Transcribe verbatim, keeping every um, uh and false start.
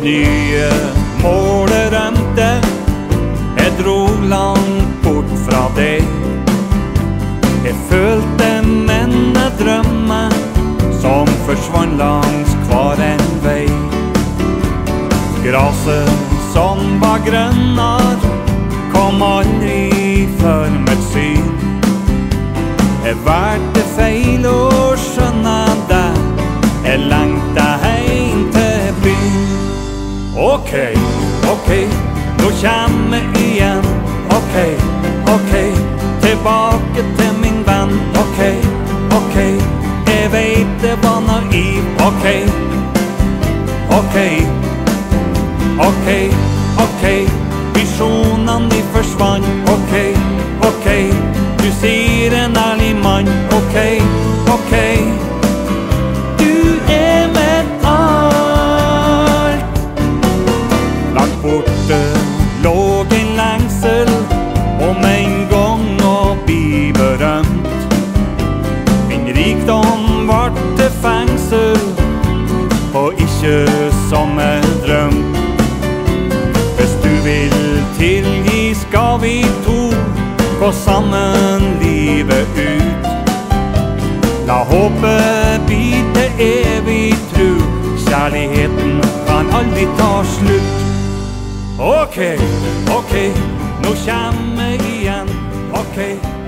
nye målet rømte. Jeg drog langt bort fra deg. Jeg følte mine drømmer som forsvann langs hver en vei. Graset som var grønnar kom aldri for mitt syn. Jeg valgte feil og skjønne det. Jeg lengte heim til byen. Ok, ok, nå kommer jeg igjen. Ok, ok, tilbake til min venn. Ok, ok, jeg vet det var naiv. Ok, ok, ok, ok, visjonene de forsvann. Ok, ok, du sier en ærlig mann. Ok, ok, du er mitt alt. Langt borte lå en lengsel om en gang å bli berømt. Min rikdom vart til fengsel, og ikke som en drøm. Hvis du vil tilgi, skal vi to gå sammen livet ut. La håpet bli til evig tro. Kjærligheten kan aldri ta slutt. Ok, ok, nå kommer jeg igjen. Ok,